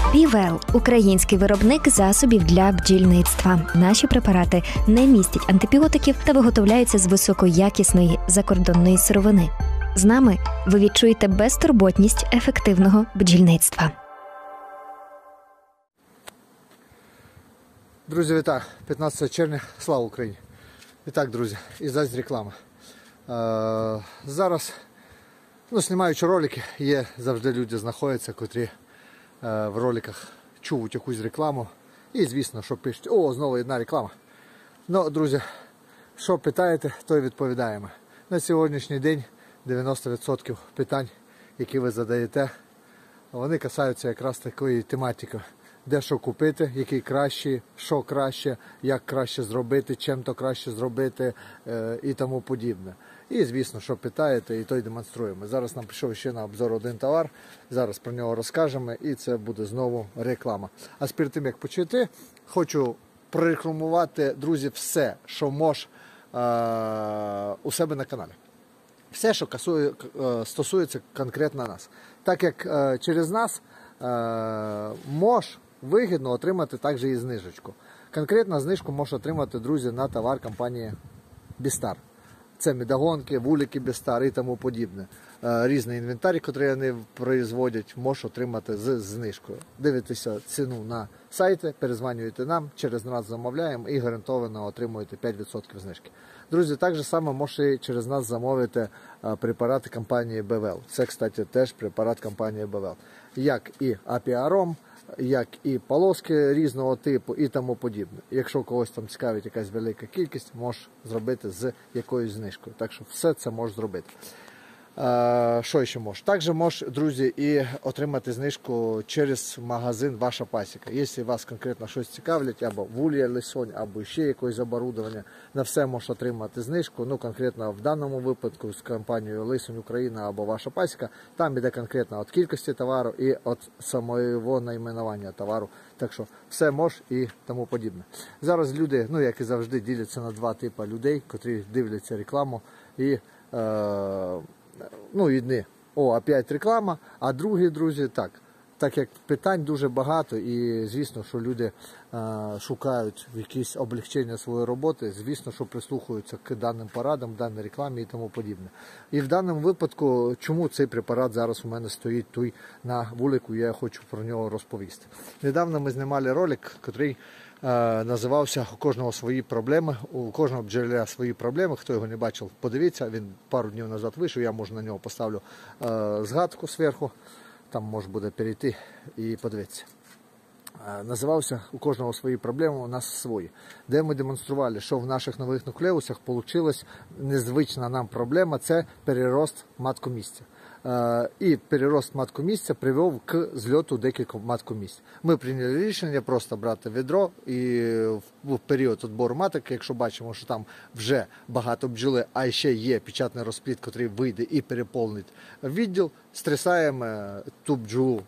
Півел – український виробник засобів для бджільництва. Наші препарати не містять антибіотиків та виготовляються з високоякісної закордонної сировини. З нами ви відчуєте безтурботність ефективного бджільництва. Друзі, вітаю! 15 червня. Слава Україні! І так, друзі, і зараз реклама. Зараз, знімаючи ролики, є завжди люди знаходяться, котрі в роликах чують якусь рекламу. І, звісно, що пишуть: о, знову одна реклама. Ну, друзі, що питаєте, то й відповідаємо. На сьогоднішній день 90% питань, які ви задаєте, вони касаються якраз такої тематики. Де що купити, який краще, що краще, як краще зробити, чим то краще зробити і тому подібне. І, звісно, що питаєте, і то й демонструємо. Зараз нам прийшов ще на обзор один товар, зараз про нього розкажемо, і це буде знову реклама. А перед тим, як почати, хочу прорекламувати, друзі, все, що може у себе на каналі. Все, що стосується конкретно нас. Так як через нас може вигідно отримати також і знижечку. Конкретно знижку можна отримати, друзі, на товар компанії Бістар. Це медогонки, вулики Бістар і тому подібне. Різний інвентар, який вони производять, можеш отримати з знижкою. Дивитеся ціну на сайті, перезванюєте нам, через нас замовляємо і гарантовано отримуєте 5% знижки. Друзі, так же само можете через нас замовити препарати компанії БВЛ. Це, кстати, теж препарат компанії БВЛ. Як і апіаром, як і полоски різного типу і тому подібне. Якщо когось там цікавить якась велика кількість, можеш зробити з якоюсь знижкою. Так що все це можеш зробити. Що ще можеш? Також можеш, друзі, і отримати знижку через магазин «Ваша пасіка». Якщо вас конкретно щось цікавлять, або вулія лисонь, або ще якесь оборудовання, на все можеш отримати знижку. Ну, конкретно в даному випадку з компанією «Лисонь Україна» або «Ваша пасіка», там іде конкретно від кількості товару і від самого найменування товару. Так що все можеш і тому подібне. Зараз люди, як і завжди, діляться на два типи людей, котрі дивляться рекламу і одні: о, опять реклама, а другі, друзі, так як питань дуже багато і, звісно, що люди шукають якісь облегчення своєї роботи, звісно, що прислухаються к даним порадам, даній рекламі і тому подібне. І в даному випадку, чому цей препарат зараз у мене стоїть тут на вулику, я хочу про нього розповісти. Недавно ми знімали ролик, який називався «У кожного свої проблеми», у кожного бджоляра свої проблеми. Хто його не бачив, подивіться, він пару днів назад вийшов, я, може, на нього поставлю згадку зверху, там можна буде перейти і подивитися. Називався «У кожного свої проблеми, у нас свої», де ми демонстрували, що в наших нових нуклеусах вийшла незвична нам проблема – це перерост маткомісця. І перерост маткомісця привів к зльоту декількох маткомісць. Ми прийняли рішення просто брати відро і в період відбору маток, якщо бачимо, що там вже багато бджоли, а ще є печатний розплід, який вийде і переповнить відділ, стрясаємо ту бджолу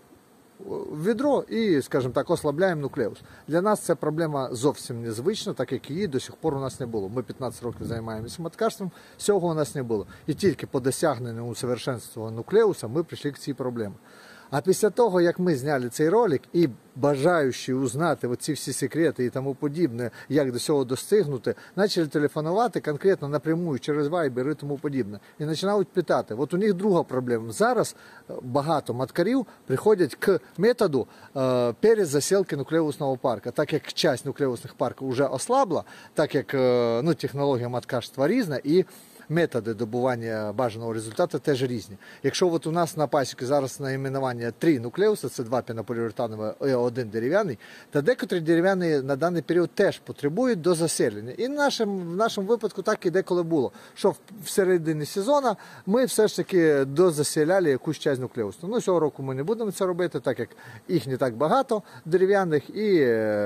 в відро і, скажімо так, ослабляємо нуклеус. Для нас ця проблема зовсім незвична, так як її до сих пор у нас не було. Ми 15 років займаємося маткарством, цього у нас не було. І тільки по досягненню усовершенствування нуклеуса ми прийшли к цій проблемі. А після того, як ми зняли цей ролик, і бажаючи узнати оці всі секрети і тому подібне, як до цього достигнути, почали телефонувати конкретно напряму через Viber і тому подібне. І починають питати. От у них друга проблема. Зараз багато маткарів приходять к методу перезасілки нуклеусного парка. Так як часть нуклеусних парків вже ослабла, так як технологія маткарства різна і методи добування бажаного результату теж різні. Якщо от у нас на пасіці зараз найменування 3 нуклеуси, це 2 пінополіуретанові і 1 дерев'яний, то декотрі дерев'яні на даний період теж потребують до заселення. І в нашому випадку так і деколи було, що в середині сезону ми все ж таки дозаселяли якусь часть нуклеусу. Цього року ми не будемо це робити, так як їх не так багато дерев'яних і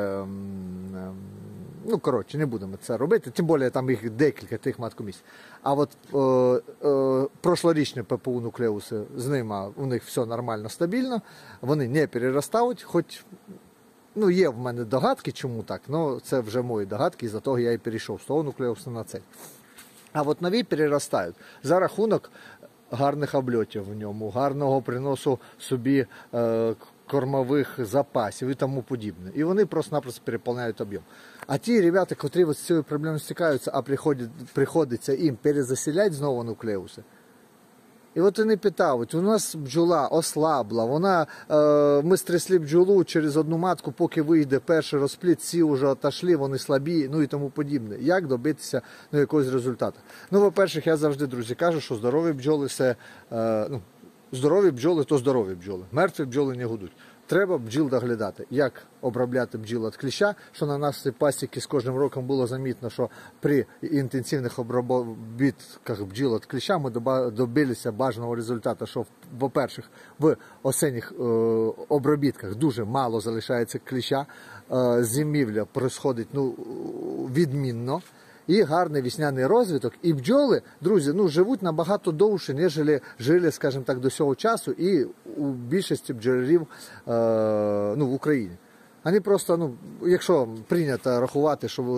не будемо це робити, тим більше там їх декілька тих маткомісій. А от прошлорічні ППУ нуклеуси, з ними у них все нормально, стабільно, вони не переростають, хоч є в мене догадки, чому так, але це вже мої догадки, із-за того я і перейшов з того нуклеусу на цей. А от нові переростають за рахунок гарних обльотів в ньому, гарного приносу собі кормових запасів і тому подібне. І вони просто-напросто переповняють об'єм. А ті ребята, котрі з цією проблемою стикаються, а приходиться їм перезаселяти знову нуклеуси. І от вони питають, у нас бджола ослабла, ми стрясли бджолу через одну матку, поки вийде перший розплід, ці вже отошли, вони слабі, ну і тому подібне. Як добитися якогось результату? Ну, по-перше, я завжди, друзі, кажу, що здорові бджоли здорові бджоли, то здорові бджоли. Мертві бджоли не гудуть. Треба бджіл доглядати. Як обробляти бджіл від кліща, що на нашій пасіці з кожним роком було замітно, що при інтенсивних обробітках бджіл від кліща ми добилися бажаного результату, що, по-перше, в осінніх обробітках дуже мало залишається кліща, зимівля проходить відмінно. І гарний весняний розвиток. І бджоли, друзі, живуть набагато довше, ніж жили, скажімо так, до цього часу і у більшості бджолярів в Україні. Вони просто, якщо прийнято рахувати, що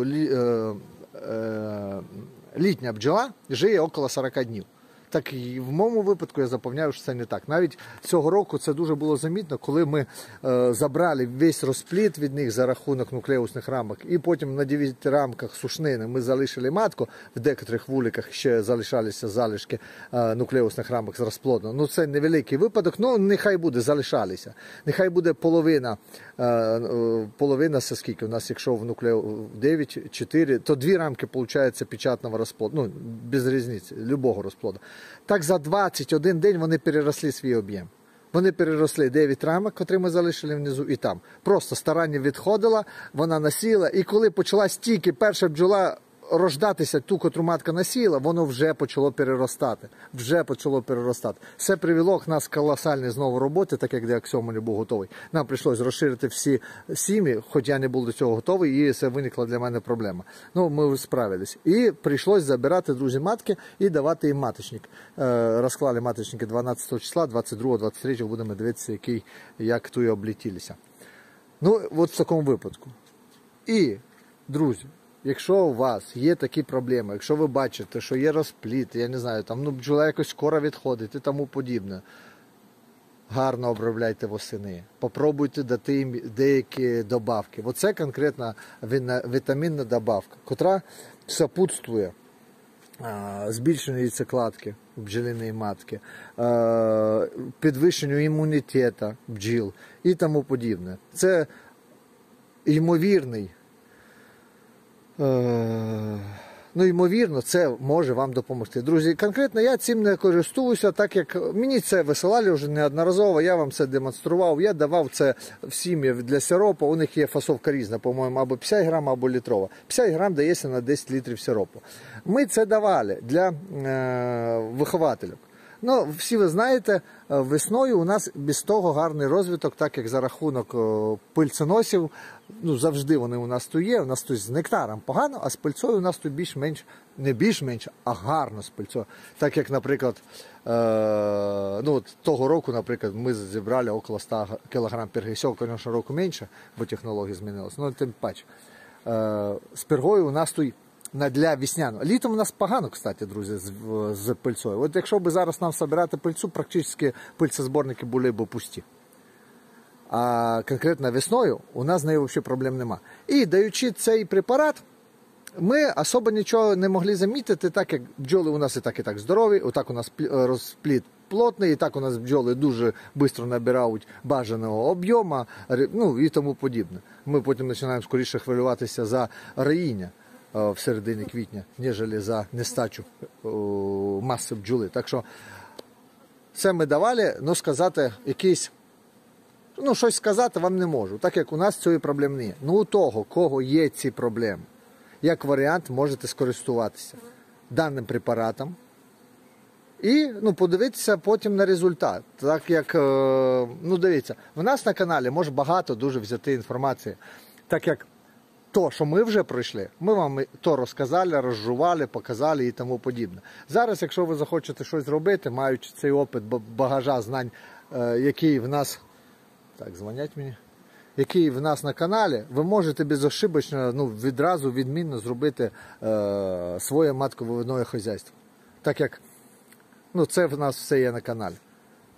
літня бджола живе около 40 днів. Так і в моєму випадку я запевняю, що це не так. Навіть цього року це дуже було замітно, коли ми забрали весь розплід від них за рахунок нуклеусних рамок, і потім на 9 рамках сушнини ми залишили матку, в декотрих вуликах ще залишалися залишки нуклеусних рамок з розплоду. Це невеликий випадок, нехай буде, залишалися. Нехай буде половина, це скільки у нас, якщо в нуклеу 9, 4, то 2 рамки, виходить, печатного розплоду, без різниці, любого розплоду. Так за 21 день вони переросли свій об'єм. Вони переросли 9 рамок, котрі ми залишили внизу, і там. Просто старання відходила, вона насіяла, і коли почалась тільки перша бджола рождатися, ту, котру матка насіяла, воно вже почало переростати. Це привело к нас колосальні знову роботи, так як Деаксіома не був готовий. Нам прийшлося розширити всі сім'ї, хоч я не був до цього готовий, і це виникла для мене проблема. Ми справились. І прийшлося забирати, друзі, матки і давати їм маточник. Розклали маточники 12 числа, 22, 23 будемо дивитися, як туї облетілися. От в такому випадку. І, друзі, якщо у вас є такі проблеми, якщо ви бачите, що є розпліт, я не знаю, там бджола якось скоро відходить і тому подібне, гарно обробляйте восени. Попробуйте дати їм деякі добавки. Оце конкретна вітамінна добавка, котра сопутствує збільшенню яйцекладки бджолиної матки, підвищенню імунітету бджіл і тому подібне. Це ймовірно, це може вам допомогти. Друзі, конкретно я цим не користуюся, так як мені це висилали вже неодноразово, я вам це демонстрував, я давав це в сім'ї для сиропу, у них є фасовка різна, по-моєму, або 50 грам, або літрова. 50 грам дається на 10 літрів сиропу. Ми це давали для вихователів. Всі ви знаєте, весною у нас без того гарний розвиток, так як за рахунок пильценосів, завжди вони у нас тут є, у нас тут з нектаром погано, а з пильцою у нас тут більш-менш, не більш-менш, а гарно з пильцою. Так як, наприклад, того року, наприклад, ми зібрали около 100 кг перги. Цього, звісно, року менше, бо технології змінилися, тим паче. З пергою у нас тут для весняного. Літом у нас погано, кстати, друзі, з пильцою. От якщо б зараз нам збирати пильцю, практично пильцезборники були б пусті. А конкретно весною у нас з нею взагалі проблем нема. І даючи цей препарат, ми особо нічого не могли замітити, так як бджоли у нас і так здорові, отак у нас розплід плотний, і так у нас бджоли дуже швидко набирають бажаного об'єму, і тому подібне. Ми потім починаємо скоріше хвилюватися за роїння в середині квітня, ніж за нестачу маси бджоли. Так що це ми давали, сказати якийсь, щось сказати вам не можу, так як у нас цієї проблеми немає. У того, кого є ці проблеми, як варіант, можете скористуватися даним препаратом і подивитися потім на результат. Так як, дивіться, в нас на каналі може багато дуже взяти інформації, так як то, що ми вже пройшли, ми вам то розказали, розжували, показали і тому подібне. Зараз, якщо ви захочете щось зробити, маючи цей опит багажа знань, який в нас, дзвонять мені, який в нас на каналі, ви можете безошибочно, відразу відмінно зробити своє матковиводне хазяйство. Так як, це в нас все є на каналі.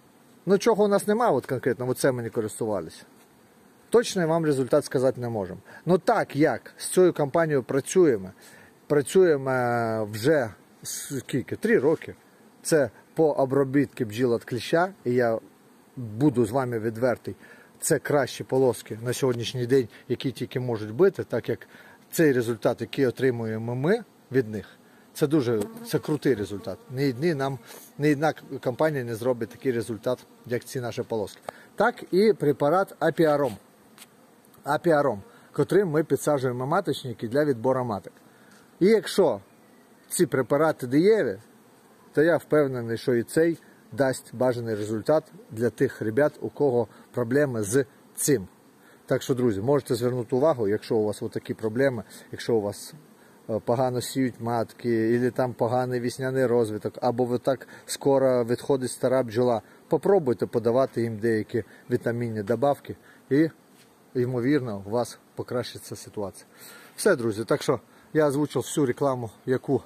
Ну, чого у нас немає от конкретно, от це ми не користувалися. Точно вам результат сказати не можемо. Ну так як з цією компанією працюємо вже скільки? 3 роки. Це по обробітки бджіл від кліща, і я буду з вами відвертий, це кращі полоски на сьогоднішній день, які тільки можуть бути, так як цей результат, який отримуємо ми від них, це крутий результат. Ні одна компанія не зробить такий результат, як ці наші полоски. Так і препарат Апіаром. Апіаром, котрим ми підсаджуємо маточники для відбору маток. І якщо ці препарати дієві, то я впевнений, що і цей дасть бажаний результат для тих ребят, у кого проблеми з цим. Так що, друзі, можете звернути увагу, якщо у вас такі проблеми, якщо у вас погано сіють матки, або там поганий весняний розвиток, або ви так скоро відходить стара бджола, попробуйте подавати їм деякі вітамінні добавки і, ймовірно, у вас покращиться ситуація. Все, друзі, так що я озвучив всю рекламу, яку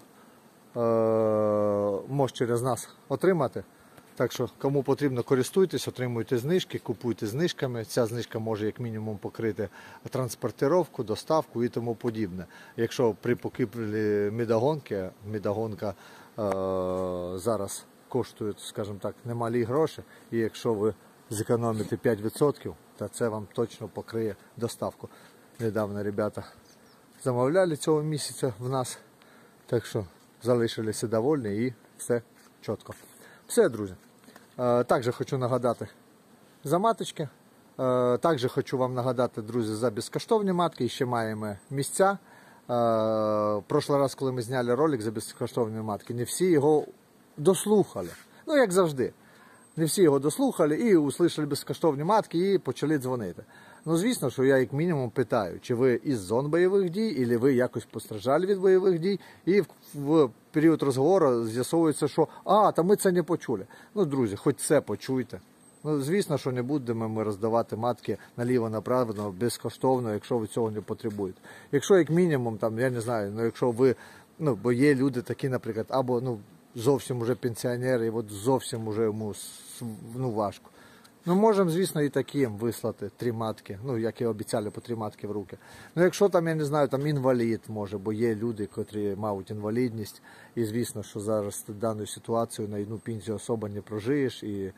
можете через нас отримати. Так що, кому потрібно, користуйтесь, отримуйте знижки, купуйте знижками. Ця знижка може як мінімум покрити транспортировку, доставку і тому подібне. Якщо при покупці медогонка зараз коштує, скажімо так, немалі гроші, і якщо ви зекономите 5%, то це вам точно покриє доставку. Недавно ребята замовляли цього місяця в нас, так що залишилися довольні і все чітко. Все, друзі. Також хочу нагадати за маточки. Також хочу вам нагадати, друзі, за безкоштовні матки. І ще маємо місця. Прошлий раз, коли ми зняли ролик за безкоштовні матки, не всі його дослухали. Ну, як завжди. Не всі його дослухали і услышали безкоштовні матки і почали дзвонити. Ну, звісно, що я як мінімум питаю, чи ви із зон бойових дій, або ви якось постраждали від бойових дій, і в період розговору з'ясовується, що та ми це не почули. Ну, друзі, хоч це почуйте. Ну, звісно, що не будемо ми роздавати матки наліво-направо безкоштовно, якщо ви цього не потребуєте. Якщо як мінімум, там, я не знаю, якщо ви, бо є люди такі, наприклад, або зовсім уже пенсіонери, і от зовсім уже йому важко. Можемо, звісно, і таким вислати 3 матки, як і обіцяли, по 3 матки в руки. Якщо там, я не знаю, там інвалід може, бо є люди, котрі мають інвалідність, і звісно, що зараз дану ситуацію на одну пенсію особо не прожиєш, і,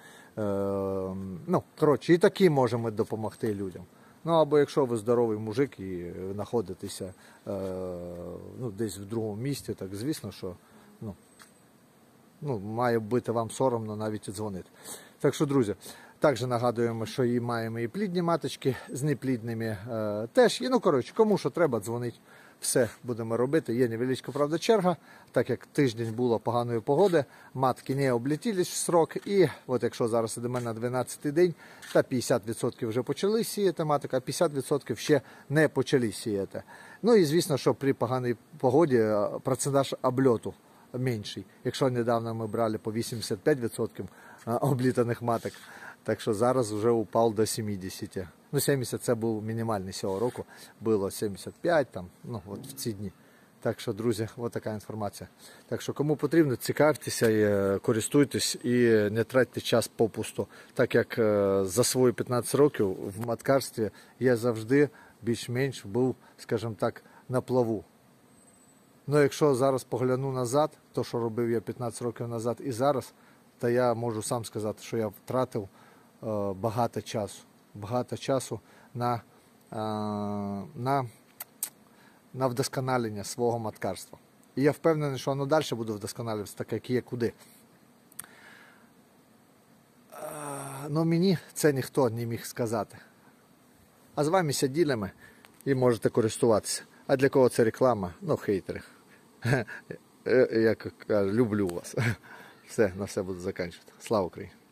і такі можемо допомогти людям. Або якщо ви здоровий мужик і знаходитеся десь в другому місті, так звісно, що має бути вам соромно навіть і дзвонити. Так що, друзі, також нагадуємо, що маємо і плідні маточки з неплідними теж. І, кому що треба, дзвонить. Все будемо робити. Є невеличка, правда, черга, так як тиждень було поганої погоди, матки не облетілись в срок. І от якщо зараз йдемо на 12-й день, та 50% вже почали сіяти маток, а 50% ще не почали сіяти. І, звісно, що при поганій погоді процентаж обльоту менший. Якщо недавно ми брали по 85% облітаних маток, так що зараз вже упав до 70. 70 це був мінімальний цього року, було 75 там, от в ці дні. Так що, друзі, от така інформація. Так що, кому потрібно, цікавтеся, і користуйтесь і не тратьте час попусту. Так як за свої 15 років в маткарстві я завжди більш-менш був, скажімо так, на плаву. Якщо зараз погляну назад, то, що робив я 15 років назад і зараз, то я можу сам сказати, що я втратив багато часу на вдосконалення свого маткарства. І я впевнений, що воно далі буде вдосконалюватися, так як є куди. Мені це ніхто не міг сказати. А з вами ділимо і можете користуватися. А для кого це реклама? Хейтери. Я люблю вас. Все, на все буду закінчувати. Слава Україні!